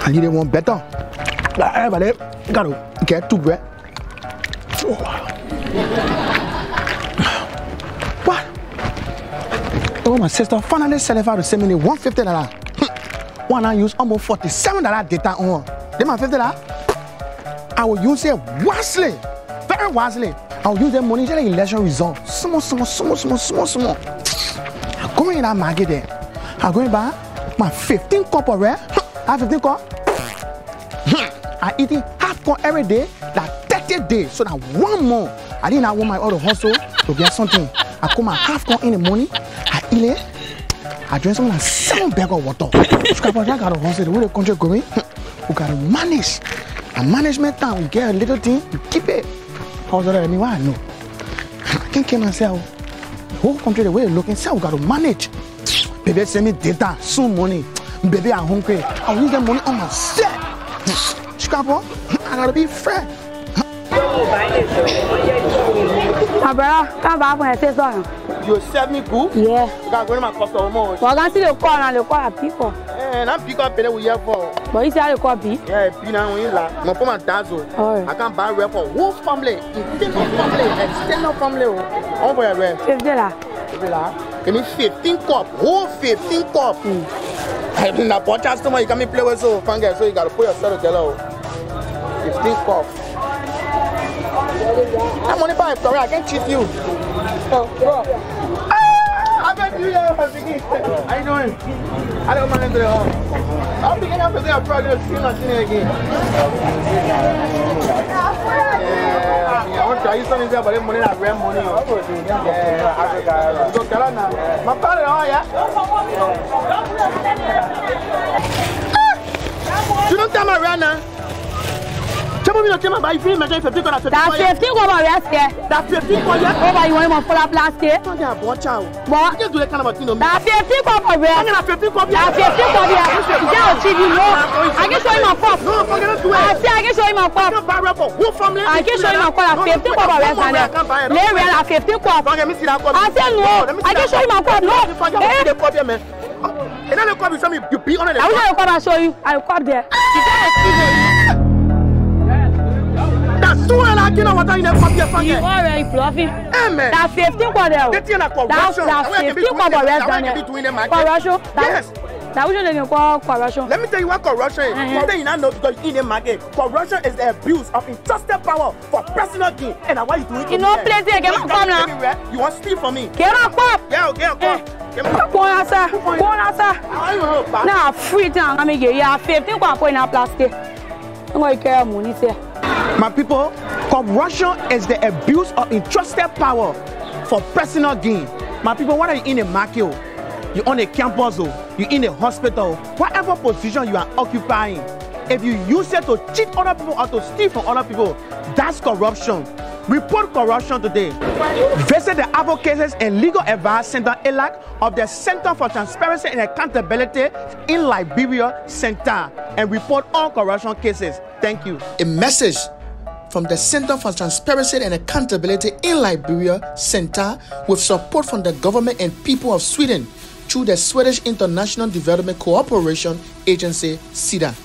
I need one better. Everybody gotta get to bread. What? Oh, my sister finally sell it for the same minute $150. One I use almost $47 data on. Then my $50. I will use it wisely, very wisely. I will use the money to the election result. Small. I'm going in that market there. I'm going buy my 15 cup of red. I have 15 cup. I eating half cup every day, like 30 days. So that 1 month, I didn't want my other hustle to get something. I come my half cup in the morning. I eat it. I drink something like 7 bags of water. I got a hustle. The way the country going, we gotta manage. And management time, we get a little thing, you keep it. How's that? I mean, why I know? I can't kill myself. The whole country, the way they're looking, so we gotta manage. Baby, send me data, soon money. Baby, I'm hungry. I'll use the money on my set. Scrapper, I gotta be fair. My brother, come back when I say so. You serve me good? Yeah. You can't go to my customer. Well, I can see the call and the call people. And I'm pick up with you for. But you see how the call be? Yeah, now we la. My phone dazzle. I can't buy rep for whole family, internal family, external family. On where rep? $50. Give me 15 cup, whole 15 cup. I mean, a bunch of customer you can play with so fungus, so you gotta put yourself together. 15 cup. I'm only buying for I can't cheat you. Oh, bro. I bet you how you doing? I don't mind into the home. I'm picking up with a problem to see nothing again. Yeah, I want to try you something there, but money not rent money. Yeah, Africa. So, Kalana, my father, oh, yeah? You don't tell my runner. Tell me, tell me, but if you imagine 15 dollars, that's 15 dollars. That's 15 dollars. Oh, you want him full of plastic? I can't watch out. What? I can't do that kind of thing. That's 15 dollars. I'm gonna 15 dollars. That's 15 dollars. That's cheap, you know. I can show you my cup. No, forget it. I can show you my cup. I can't buy rubber. Who family? I can show you my cup. That's 15 dollars. Lay real at 15 cup. Let me see that cup. I said no. I can show you my cup. No. And then the cup is something you be on it. I will come and show you. I will come there. That's so I get what I never get from you. Already bluffing. Amen. That's 15 dollars. That's 15 dollars. Corruption. Yes. Now we don't call corruption. Let me tell you what corruption is. You not know because in the market, corruption is the abuse of entrusted power for personal gain. And why you do it? You know, place here, get my come now. You want to steal from me? Get my cup. Yeah, okay. Go on, sir. Now, free time. I'm going to 15 cup in a plastic. I'm going to carry money, sir. My people, corruption is the abuse of entrusted power for personal gain. My people, what are you in a market? You on a campus, you in a hospital, whatever position you are occupying, if you use it to cheat other people or to steal from other people, that's corruption. Report corruption today. Visit the Advocacy and Legal Advice Center ELAC of the Center for Transparency and Accountability in Liberia Center and report all corruption cases. Thank you. A message from the Center for Transparency and Accountability in Liberia Center with support from the government and people of Sweden through the Swedish International Development Cooperation Agency, SIDA.